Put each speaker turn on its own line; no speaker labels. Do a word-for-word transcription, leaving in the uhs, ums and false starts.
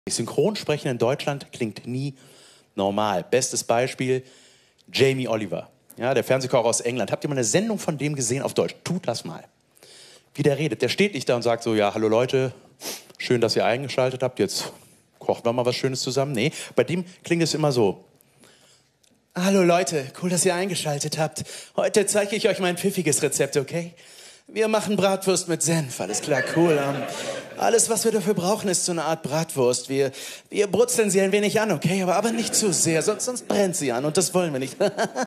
Synchronsprechen in Deutschland klingt nie normal. Bestes Beispiel, Jamie Oliver, ja, der Fernsehkoch aus England. Habt ihr mal eine Sendung von dem gesehen auf Deutsch? Tut das mal. Wie der redet. Der steht nicht da und sagt so, ja, hallo Leute, schön, dass ihr eingeschaltet habt, jetzt kochen wir mal was Schönes zusammen. Nee, bei dem klingt es immer so. Hallo Leute, cool, dass ihr eingeschaltet habt. Heute zeige ich euch mein pfiffiges Rezept, okay? Wir machen Bratwurst mit Senf, alles klar, cool. Um, alles, was wir dafür brauchen, ist so eine Art Bratwurst. Wir, wir brutzeln sie ein wenig an, okay? Aber, aber nicht zu sehr, sonst, sonst brennt sie an und das wollen wir nicht.